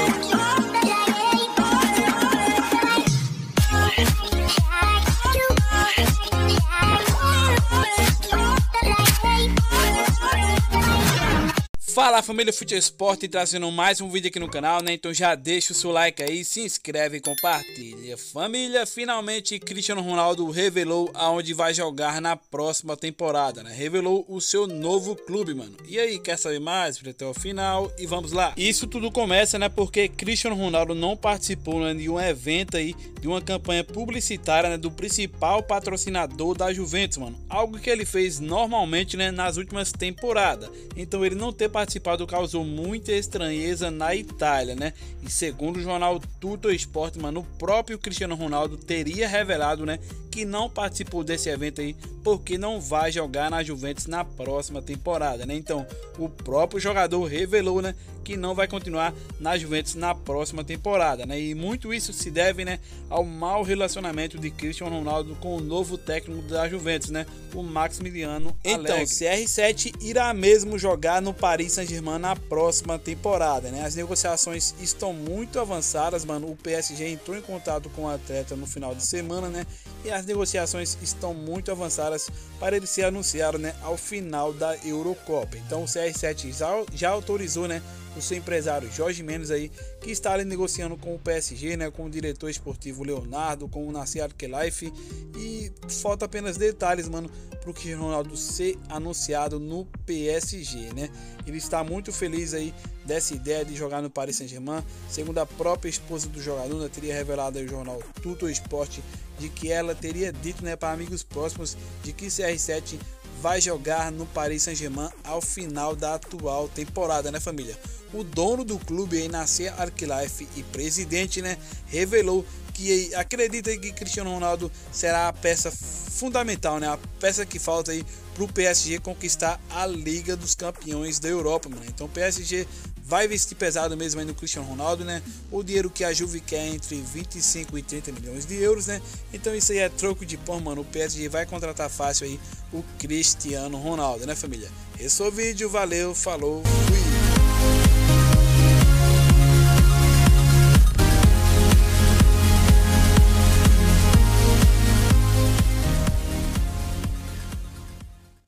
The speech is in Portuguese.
Fala família Fute Esporte, trazendo mais um vídeo aqui no canal, né? Então já deixa o seu like aí, se inscreve e compartilha. Família, finalmente Cristiano Ronaldo revelou aonde vai jogar na próxima temporada, né? Revelou o seu novo clube, mano. E aí, quer saber mais? Até o final e vamos lá. Isso tudo começa, né? Porque Cristiano Ronaldo não participou, né, de um evento aí, de uma campanha publicitária, né, do principal patrocinador da Juventus, mano. Algo que ele fez normalmente, né, nas últimas temporadas. Então ele não ter participado causou muita estranheza na Itália, né? E segundo o jornal Tutto Sport, mano, o próprio Cristiano Ronaldo teria revelado, né, que não participou desse evento aí porque não vai jogar na Juventus na próxima temporada, né? Então, o próprio jogador revelou, né, que não vai continuar na Juventus na próxima temporada, né? E muito isso se deve, né, ao mau relacionamento de Cristiano Ronaldo com o novo técnico da Juventus, né, o Maximiliano Allegri. Então, CR7 irá mesmo jogar no Paris Saint-Germain na próxima temporada, né? As negociações estão muito avançadas, mano. O PSG entrou em contato com o atleta no final de semana, né? E as negociações estão muito avançadas para ele ser anunciado, né, ao final da Eurocopa. Então o CR7 já autorizou, né, o seu empresário Jorge Mendes aí, que está ali negociando com o PSG, né, com o diretor esportivo Leonardo, com o Nasser Al-Khelaifi, e falta apenas detalhes, mano, para o Cristiano Ronaldo ser anunciado no PSG, né? Ele está muito feliz aí dessa ideia de jogar no Paris Saint-Germain. Segundo a própria esposa do jogador, né, teria revelado aí o jornal Tutto Sport de que ela teria dito, né, para amigos próximos de que CR7 vai jogar no Paris Saint-Germain ao final da atual temporada, né, família? O dono do clube aí, Nasser Al-Khelaifi, e presidente, né, revelou que acredita que Cristiano Ronaldo será a peça fundamental, né, a peça que falta aí para o PSG conquistar a Liga dos Campeões da Europa, mano. Então o PSG vai vestir pesado mesmo aí no Cristiano Ronaldo, né? O dinheiro que a Juve quer é entre 25 e 30 milhões de euros, né? Então isso aí é troco de pão, mano. O PSG vai contratar fácil aí o Cristiano Ronaldo, né, família? Esse foi o vídeo, valeu, falou, fui!